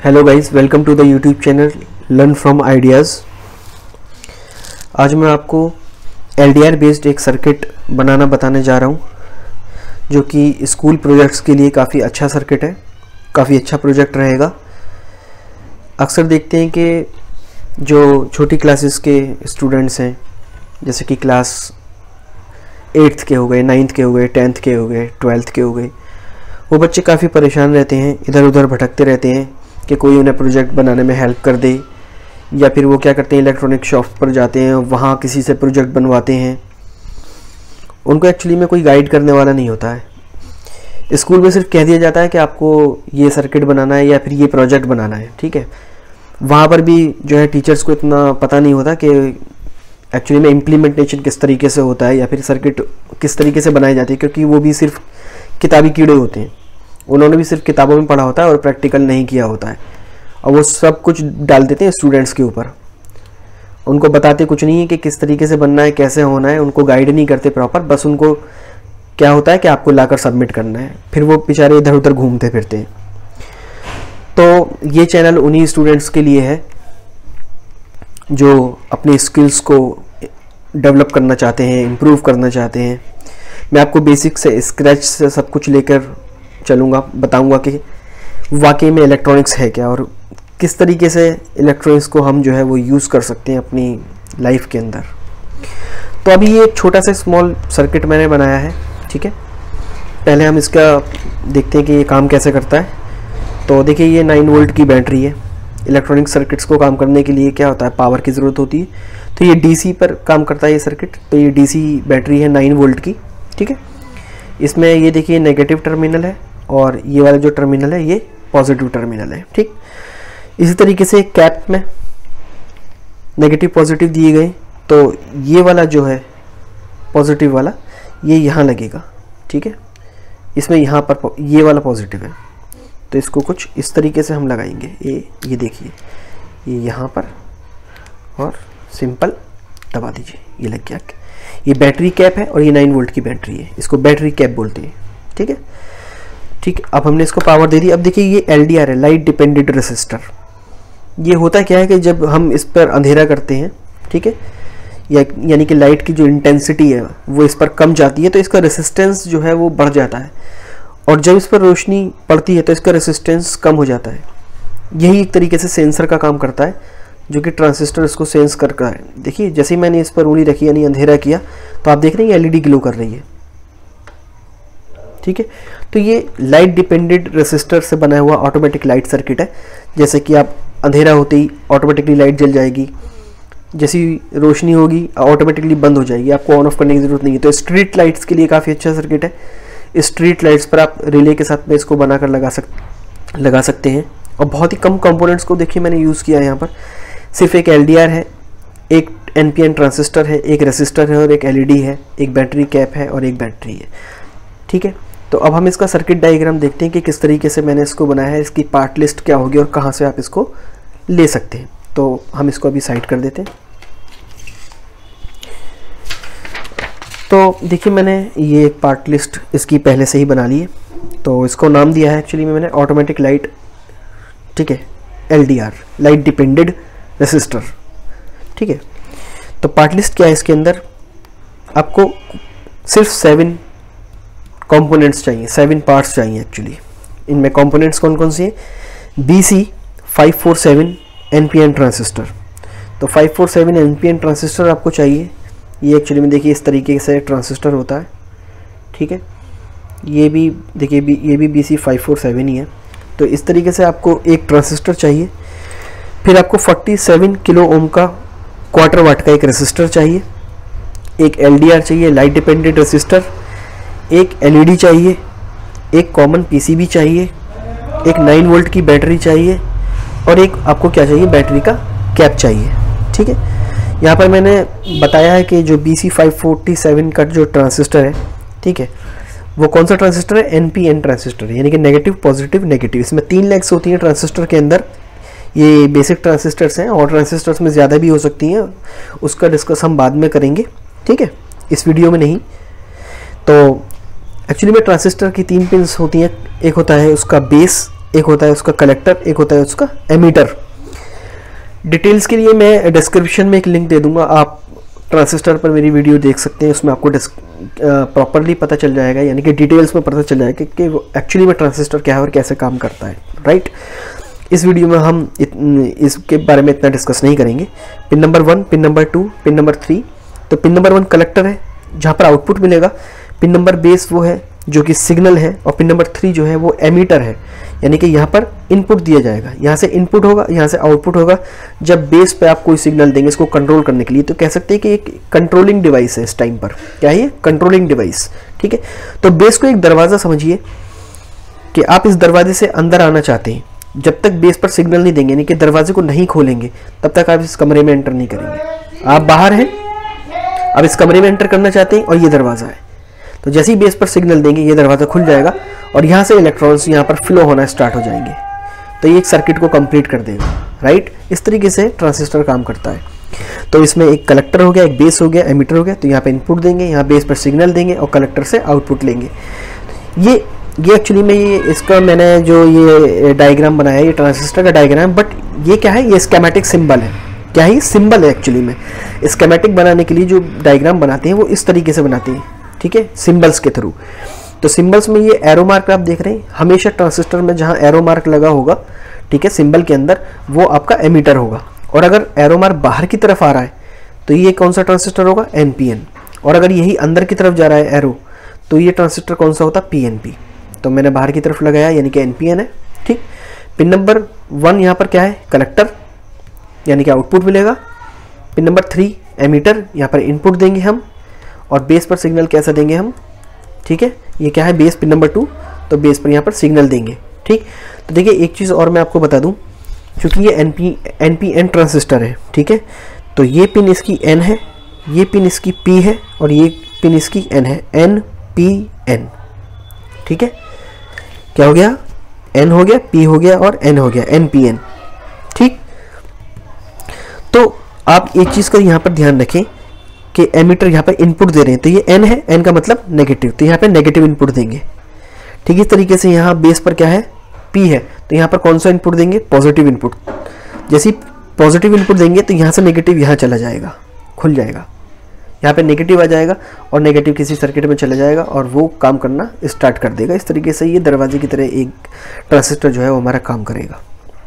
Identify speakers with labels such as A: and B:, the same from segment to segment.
A: Hello guys, welcome to the YouTube channel learn from ideas. आज मैं आपको LDR based एक सर्किट बनाना बताने जा रहा हूँ, जो कि स्कूल प्रोजेक्ट्स के लिए काफ़ी अच्छा सर्किट है, काफ़ी अच्छा प्रोजेक्ट रहेगा। अक्सर देखते हैं कि जो छोटी क्लासेस के स्टूडेंट्स हैं, जैसे कि क्लास 8th के हो गए, 9th के हो गए, 10th के हो गए, 12th के हो गए, वो बच्चे काफ़ी परेशान रहते हैं, इधर उधर भटकते रहते हैं कि कोई उन्हें प्रोजेक्ट बनाने में हेल्प कर दे, या फिर वो क्या करते हैं, इलेक्ट्रॉनिक शॉप पर जाते हैं, वहाँ किसी से प्रोजेक्ट बनवाते हैं। उनको एक्चुअली में कोई गाइड करने वाला नहीं होता है। स्कूल में सिर्फ कह दिया जाता है कि आपको ये सर्किट बनाना है या फिर ये प्रोजेक्ट बनाना है, ठीक है। वहाँ पर भी जो है टीचर्स को इतना पता नहीं होता कि एक्चुअली में इम्प्लीमेंटेशन किस तरीके से होता है या फिर सर्किट किस तरीके से बनाई जाती है, क्योंकि वो भी सिर्फ किताबी कीड़े होते हैं। उन्होंने भी सिर्फ किताबों में पढ़ा होता है और प्रैक्टिकल नहीं किया होता है, और वो सब कुछ डाल देते हैं स्टूडेंट्स के ऊपर। उनको बताते कुछ नहीं है कि किस तरीके से बनना है, कैसे होना है, उनको गाइड नहीं करते प्रॉपर। बस उनको क्या होता है कि आपको लाकर सबमिट करना है, फिर वो बेचारे इधर उधर घूमते फिरते हैं। तो ये चैनल उन्हीं स्टूडेंट्स के लिए है जो अपने स्किल्स को डेवलप करना चाहते हैं, इम्प्रूव करना चाहते हैं। मैं आपको बेसिक से स्क्रैच से सब कुछ लेकर चलूँगा, बताऊँगा कि वाकई में इलेक्ट्रॉनिक्स है क्या और किस तरीके से इलेक्ट्रॉनिक्स को हम जो है वो यूज़ कर सकते हैं अपनी लाइफ के अंदर। तो अभी ये एक छोटा सा स्मॉल सर्किट मैंने बनाया है, ठीक है। पहले हम इसका देखते हैं कि ये काम कैसे करता है। तो देखिए, ये 9 वोल्ट की बैटरी है। इलेक्ट्रॉनिक सर्किट्स को काम करने के लिए क्या होता है, पावर की ज़रूरत होती है। तो ये डीसी पर काम करता है ये सर्किट। तो ये डीसी बैटरी है 9 वोल्ट की, ठीक है। इसमें ये देखिए नेगेटिव टर्मिनल है और ये वाला जो टर्मिनल है ये पॉजिटिव टर्मिनल है, ठीक। इसी तरीके से कैप में नेगेटिव पॉजिटिव दिए गए, तो ये वाला जो है पॉजिटिव वाला ये यहाँ लगेगा, ठीक है। इसमें यहाँ पर ये वाला पॉजिटिव है, तो इसको कुछ इस तरीके से हम लगाएंगे। ये देखिए, ये यहाँ पर, और सिंपल दबा दीजिए, ये लग गया। ये बैटरी कैप है और ये 9 वोल्ट की बैटरी है, इसको बैटरी कैप बोलते हैं, ठीक है। ठीक है, अब हमने इसको पावर दे दी। अब देखिए, ये एलडीआर है, लाइट डिपेंडेंट रेसिस्टर। ये होता क्या है कि जब हम इस पर अंधेरा करते हैं, ठीक है, यानी कि लाइट की जो इंटेंसिटी है वो इस पर कम जाती है, तो इसका रेसिस्टेंस जो है वो बढ़ जाता है, और जब इस पर रोशनी पड़ती है तो इसका रेसिस्टेंस कम हो जाता है। यही एक तरीके से सेंसर का काम करता है, जो कि ट्रांजिस्टर इसको सेंस करता है। देखिए, जैसे ही मैंने इस पर उंगली रखी यानी अंधेरा किया, तो आप देख रहे हैं एलईडी ग्लो कर रही है, ठीक है। तो ये लाइट डिपेंडेंट रेसिस्टर से बना हुआ ऑटोमेटिक लाइट सर्किट है। जैसे कि आप अंधेरा होते ही ऑटोमेटिकली लाइट जल जाएगी, जैसी रोशनी होगी ऑटोमेटिकली बंद हो जाएगी, आपको ऑन ऑफ करने की ज़रूरत नहीं है। तो स्ट्रीट लाइट्स के लिए काफ़ी अच्छा सर्किट है। स्ट्रीट लाइट्स पर आप रिले के साथ में इसको बनाकर लगा सकते हैं, और बहुत ही कम कंपोनेंट्स को देखिए मैंने यूज़ किया है। यहाँ पर सिर्फ एक एलडीआर है, एक एनपीएन ट्रांजिस्टर है, एक रेसिस्टर है और एक एलईडी है, एक बैटरी कैप है और एक बैटरी है, ठीक है। तो अब हम इसका सर्किट डायग्राम देखते हैं कि किस तरीके से मैंने इसको बनाया है, इसकी पार्ट लिस्ट क्या होगी और कहाँ से आप इसको ले सकते हैं। तो हम इसको अभी साइड कर देते हैं। तो देखिए, मैंने ये एक पार्ट लिस्ट इसकी पहले से ही बना ली है। तो इसको नाम दिया है एक्चुअली में मैंने ऑटोमेटिक लाइट, ठीक है, एलडीआर, लाइट डिपेंडेंट रेसिस्टर, ठीक है। तो पार्ट लिस्ट क्या है, इसके अंदर आपको सिर्फ 7 कंपोनेंट्स चाहिए, 7 पार्ट्स चाहिए एक्चुअली। इनमें कंपोनेंट्स कौन कौन से हैं, BC547 एनपीएन ट्रांजिस्टर। तो 547 एनपीएन ट्रांजिस्टर आपको चाहिए। ये एक्चुअली में देखिए इस तरीके से ट्रांजिस्टर होता है, ठीक है। ये भी देखिए, ये भी BC547 ही है। तो इस तरीके से आपको एक ट्रांजिस्टर चाहिए। फिर आपको 47 किलो ओम का क्वार्टर वाट का एक रेसिस्टर चाहिए, एक एलडीआर चाहिए, लाइट डिपेंडेंट रेसिस्टर, एक एलईडी चाहिए, एक कॉमन पीसीबी चाहिए, एक 9 वोल्ट की बैटरी चाहिए, और एक आपको क्या चाहिए, बैटरी का कैप चाहिए, ठीक है। यहाँ पर मैंने बताया है कि जो BC547 का जो ट्रांजिस्टर है, ठीक है, वो कौन सा ट्रांजिस्टर है, एनपीएन ट्रांजिस्टर है, यानी कि नेगेटिव पॉजिटिव नेगेटिव। इसमें 3 लेग्स होती हैं ट्रांजिस्टर के अंदर। ये बेसिक ट्रांजिस्टर्स हैं, और ट्रांजिस्टर्स में ज़्यादा भी हो सकती हैं, उसका डिस्कस हम बाद में करेंगे, ठीक है, इस वीडियो में नहीं। तो एक्चुअली में ट्रांजिस्टर की 3 पिन्स होती हैं। एक होता है उसका बेस, एक होता है उसका कलेक्टर, एक होता है उसका एमीटर। डिटेल्स के लिए मैं डिस्क्रिप्शन में एक लिंक दे दूंगा, आप ट्रांजिस्टर पर मेरी वीडियो देख सकते हैं, उसमें आपको प्रॉपरली पता चल जाएगा, यानी कि डिटेल्स में पता चल जाएगा कि एक्चुअली में ट्रांजिस्टर क्या है और कैसे काम करता है, राइट। इस वीडियो में हम इसके बारे में इतना डिस्कस नहीं करेंगे। Pin number 1, pin number 2, pin number 3। तो पिन नंबर 1 कलेक्टर है जहाँ पर आउटपुट मिलेगा, पिन नंबर बेस वो है जो कि सिग्नल है, और पिन नंबर 3 जो है वो एमीटर है, यानी कि यहाँ पर इनपुट दिया जाएगा, यहाँ से इनपुट होगा, यहाँ से आउटपुट होगा। जब बेस पे आप कोई सिग्नल देंगे इसको कंट्रोल करने के लिए, तो कह सकते हैं कि एक कंट्रोलिंग डिवाइस है इस टाइम पर। क्या है ये? कंट्रोलिंग डिवाइस, ठीक है। तो बेस को एक दरवाज़ा समझिए कि आप इस दरवाजे से अंदर आना चाहते हैं, जब तक बेस पर सिग्नल नहीं देंगे, यानी कि दरवाजे को नहीं खोलेंगे, तब तक आप इस कमरे में एंटर नहीं करेंगे। आप बाहर हैं, अब इस कमरे में एंटर करना चाहते हैं और ये दरवाज़ा है, तो जैसे ही बेस पर सिग्नल देंगे ये दरवाज़ा खुल जाएगा और यहाँ से इलेक्ट्रॉन्स यहाँ पर फ्लो होना स्टार्ट हो जाएंगे, तो ये एक सर्किट को कंप्लीट कर देगा, राइट। इस तरीके से ट्रांजिस्टर काम करता है। तो इसमें एक कलेक्टर हो गया, एक बेस हो गया, एमीटर हो गया। तो यहाँ पे इनपुट देंगे, यहाँ बेस पर सिग्नल देंगे और कलेक्टर से आउटपुट लेंगे। ये एक्चुअली में ये इसका मैंने जो ये डायग्राम बनाया है, ये ट्रांजिस्टर का डायग्राम, बट ये क्या है? ये स्कीमेटिक सिंबल है। क्या है? सिंबल है एक्चुअली में। स्कीमेटिक बनाने के लिए जो डायग्राम बनाते हैं वो इस तरीके से बनाते हैं, ठीक है, सिंबल्स के थ्रू। तो सिंबल्स में ये एरो मार्क आप देख रहे हैं, हमेशा ट्रांजिस्टर में जहाँ एरो मार्क लगा होगा, ठीक है, सिंबल के अंदर, वो आपका एमीटर होगा। और अगर एरो मार्क बाहर की तरफ आ रहा है तो ये कौन सा ट्रांजिस्टर होगा? NPN। और अगर यही अंदर की तरफ जा रहा है एरो, तो ये ट्रांजिस्टर कौन सा होता? PNP। तो मैंने बाहर की तरफ लगाया, यानी कि NPN है, ठीक। पिन नंबर 1 यहाँ पर क्या है? कलेक्टर, यानी कि आउटपुट मिलेगा। पिन नंबर 3 एमीटर, यहाँ पर इनपुट देंगे हम, और बेस पर सिग्नल कैसा देंगे हम, ठीक है। ये क्या है? बेस, पिन नंबर 2, तो बेस पर यहाँ पर सिग्नल देंगे, ठीक। तो देखिए एक चीज़ और मैं आपको बता दूं, क्योंकि ये NPN ट्रांजिस्टर है, ठीक है, तो ये पिन इसकी N है, ये पिन इसकी P है, और ये पिन इसकी N है, NPN, ठीक है। क्या हो गया? N हो गया, P हो गया और N हो गया, NPN, ठीक। तो आप एक चीज़ का यहाँ पर ध्यान रखें कि एमीटर यहाँ पर इनपुट दे रहे हैं, तो ये N है, N का मतलब नेगेटिव, तो यहाँ पर नेगेटिव इनपुट देंगे, ठीक। इस तरीके से यहाँ बेस पर क्या है? P है, तो यहाँ पर कौन सा इनपुट देंगे? Positive input. जैसे पॉजिटिव इनपुट देंगे तो यहाँ से नेगेटिव यहाँ चला जाएगा, खुल जाएगा, यहाँ पे नेगेटिव आ जाएगा और नेगेटिव किसी सर्किट में चला जाएगा और वो काम करना स्टार्ट कर देगा। इस तरीके से ये दरवाजे की तरह एक ट्रांजिस्टर जो है वो हमारा काम करेगा,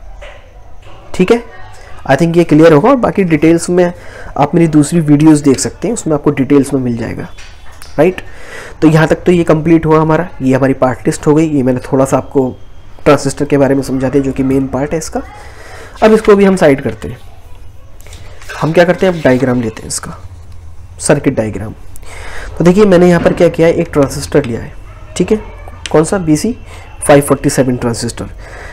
A: ठीक है। आई थिंक ये क्लियर होगा, और बाकी डिटेल्स में आप मेरी दूसरी वीडियोस देख सकते हैं, उसमें आपको डिटेल्स में मिल जाएगा, राइट। तो यहाँ तक तो ये कंप्लीट हुआ हमारा, ये हमारी पार्ट लिस्ट हो गई। ये मैंने थोड़ा सा आपको ट्रांजिस्टर के बारे में समझा दिया, जो कि मेन पार्ट है इसका। अब इसको भी हम साइड करते हैं। हम क्या करते हैं? अब डायग्राम लेते हैं इसका, सर्किट डायग्राम। तो देखिए मैंने यहाँ पर क्या किया है, एक ट्रांजिस्टर लिया है, ठीक है। कौन सा? BC547 transistor.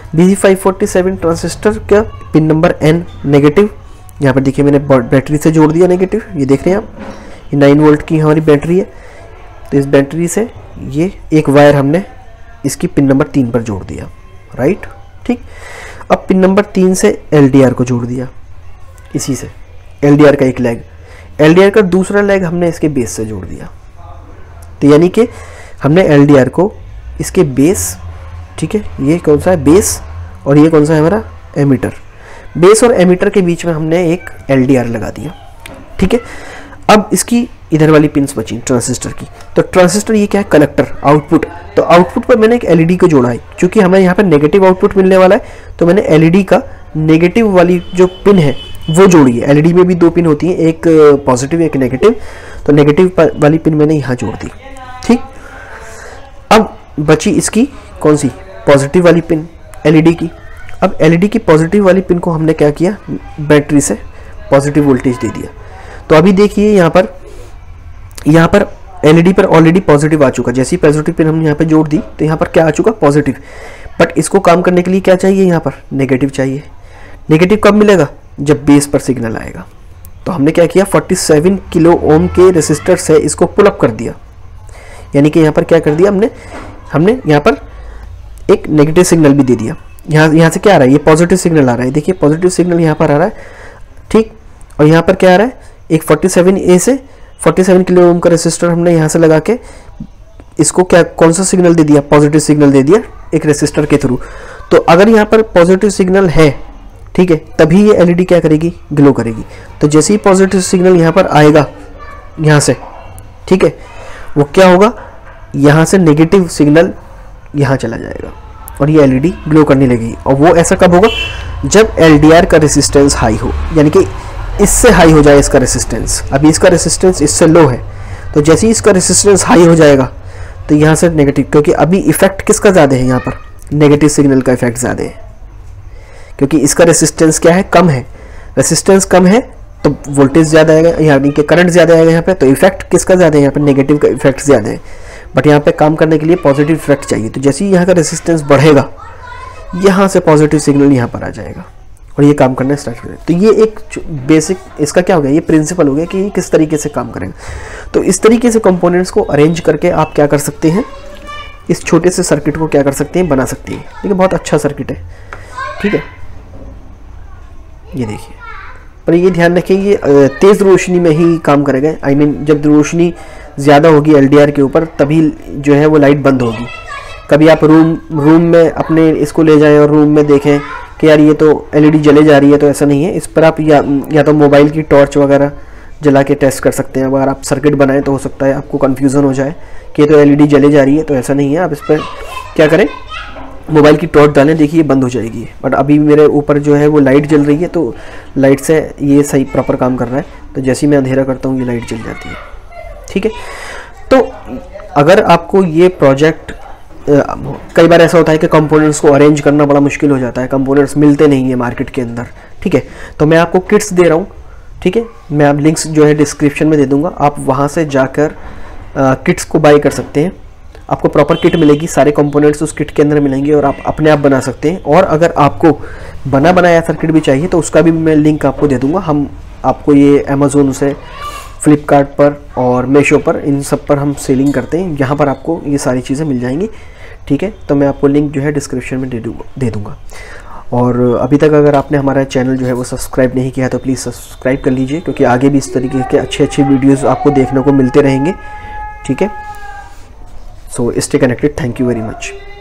A: BC547 ट्रांजिस्टर का पिन नंबर N नेगेटिव, यहाँ पर देखिए मैंने बैटरी से जोड़ दिया नेगेटिव, ये देख रहे हैं आप, ये 9 वोल्ट की हमारी बैटरी है। तो इस बैटरी से ये एक वायर हमने इसकी पिन नंबर 3 पर जोड़ दिया, राइट, ठीक। अब पिन नंबर 3 से LDR को जोड़ दिया, इसी से LDR का एक लेग, LDR का दूसरा लेग हमने इसके बेस से जोड़ दिया। तो यानी कि हमने LDR को इसके बेस, ठीक है, ये कौन सा है? बेस, और ये कौन सा है हमारा? एमीटर। बेस और एमीटर के बीच में हमने एक LDR लगा दिया, ठीक है। अब इसकी इधर वाली पिन्स बची ट्रांजिस्टर की, तो ट्रांजिस्टर ये क्या है? Collector, output. तो आउटपुट पर मैंने एक LED को जोड़ा है, क्योंकि हमें यहाँ पर नेगेटिव आउटपुट मिलने वाला है, तो मैंने LED का नेगेटिव वाली जो पिन है वो जोड़ी है। LED में भी 2 पिन होती हैं, एक पॉजिटिव एक नेगेटिव, तो नेगेटिव वाली पिन मैंने यहाँ जोड़ दी, ठीक। अब बची इसकी कौन सी? पॉजिटिव वाली पिन LED की। अब LED की पॉजिटिव वाली पिन को हमने क्या किया? बैटरी से पॉजिटिव वोल्टेज दे दिया। तो अभी देखिए यहाँ पर LED पर ऑलरेडी पॉजिटिव आ चुका। जैसे ही पॉजिटिव पिन हमने यहाँ पे जोड़ दी तो यहाँ पर क्या आ चुका? पॉजिटिव। बट इसको काम करने के लिए क्या चाहिए? यहाँ पर नेगेटिव चाहिए। नेगेटिव कब मिलेगा? जब बेस पर सिग्नल आएगा। तो हमने क्या किया? 47 किलो ओम के रेसिस्टर से इसको पुल अप कर दिया। यानी कि यहाँ पर क्या कर दिया हमने यहाँ पर एक नेगेटिव सिग्नल भी दे दिया। यहाँ से क्या आ रहा है? ये पॉजिटिव सिग्नल आ रहा है। देखिए पॉजिटिव सिग्नल यहाँ पर आ रहा है, ठीक। और यहाँ पर क्या आ रहा है? एक 47A से 47 किलो ओम का रेसिस्टर हमने यहाँ से लगा के इसको क्या कौन सा सिग्नल दे दिया? पॉजिटिव सिग्नल दे दिया एक रेसिस्टर के थ्रू। तो अगर यहाँ पर पॉजिटिव सिग्नल है, ठीक है, तभी ये एलईडी क्या करेगी, ग्लो करेगी। तो जैसे ही पॉजिटिव सिग्नल यहाँ पर आएगा यहाँ से, ठीक है, वो क्या होगा, यहाँ से नेगेटिव सिग्नल यहाँ चला जाएगा और ये एलईडी ग्लो करने लगेगी। और वो ऐसा कब होगा, जब एलडीआर का रेसिस्टेंस हाई हो, यानी कि इससे हाई हो जाए इसका रेसिस्टेंस। अभी इसका रेसिस्टेंस इससे लो है, तो जैसे ही इसका रेसिस्टेंस हाई हो जाएगा तो यहाँ से नेगेटिव, क्योंकि अभी इफेक्ट किसका ज़्यादा है, यहाँ पर नेगेटिव सिग्नल का इफेक्ट ज़्यादा है, क्योंकि इसका रेसिस्टेंस क्या है, कम है। रेसिस्टेंस कम है तो वोल्टेज ज़्यादा आएगा, यानी कि करंट ज़्यादा आएगा यहाँ पे, तो इफेक्ट किसका ज़्यादा है, यहाँ पे नेगेटिव का इफेक्ट ज़्यादा है। बट यहाँ पे काम करने के लिए पॉजिटिव इफेक्ट चाहिए। तो जैसे ही यहाँ का रेसिस्टेंस बढ़ेगा, यहाँ से पॉजिटिव सिग्नल यहाँ पर आ जाएगा और ये काम करना स्टार्ट करेगा। तो ये एक बेसिक इसका क्या हो गया, ये प्रिंसिपल हो गया कि ये किस तरीके से काम करेगा। तो इस तरीके से कंपोनेंट्स को अरेंज करके आप क्या कर सकते हैं, इस छोटे से सर्किट को क्या कर सकते हैं, बना सकते हैं। देखिए बहुत अच्छा सर्किट है, ठीक है, ये देखिए। पर ये ध्यान रखें ये तेज़ रोशनी में ही काम करेगा। आई मीन जब रोशनी ज़्यादा होगी एलडीआर के ऊपर तभी जो है वो लाइट बंद होगी। कभी आप रूम में अपने इसको ले जाएं और रूम में देखें कि यार ये तो एलईडी जले जा रही है, तो ऐसा नहीं है। इस पर आप या तो मोबाइल की टॉर्च वगैरह जला के टेस्ट कर सकते हैं। अगर आप सर्किट बनाएं तो हो सकता है आपको कन्फ्यूज़न हो जाए कि ये तो एलईडी जले जा रही है, तो ऐसा नहीं है। आप इस पर क्या करें, मोबाइल की टॉर्च डालें, देखिए बंद हो जाएगी। बट अभी मेरे ऊपर जो है वो लाइट जल रही है, तो लाइट से ये सही प्रॉपर काम कर रहा है। तो जैसे ही मैं अंधेरा करता हूँ ये लाइट जल जाती है, ठीक है। तो अगर आपको ये प्रोजेक्ट, कई बार ऐसा होता है कि कंपोनेंट्स को अरेंज करना बड़ा मुश्किल हो जाता है, कंपोनेंट्स मिलते नहीं है मार्केट के अंदर, ठीक है। तो मैं आपको किट्स दे रहा हूँ, ठीक है। मैं आप लिंक्स जो है डिस्क्रिप्शन में दे दूँगा, आप वहाँ से जाकर किट्स को बाई कर सकते हैं। आपको प्रॉपर किट मिलेगी, सारे कंपोनेंट्स उस किट के अंदर मिलेंगे और आप अपने आप बना सकते हैं। और अगर आपको बना बनाया सर्किट भी चाहिए तो उसका भी मैं लिंक आपको दे दूँगा। हम आपको ये अमेज़ोन से, फ्लिपकार्ट पर और मीशो पर, इन सब पर हम सेलिंग करते हैं। यहाँ पर आपको ये सारी चीज़ें मिल जाएंगी, ठीक है। तो मैं आपको लिंक जो है डिस्क्रिप्शन में दे दूँगा। और अभी तक अगर आपने हमारा चैनल जो है वो सब्सक्राइब नहीं किया तो प्लीज़ सब्सक्राइब कर लीजिए, क्योंकि आगे भी इस तरीके के अच्छे वीडियोज़ आपको देखने को मिलते रहेंगे, ठीक है। So stay connected, thank you very much.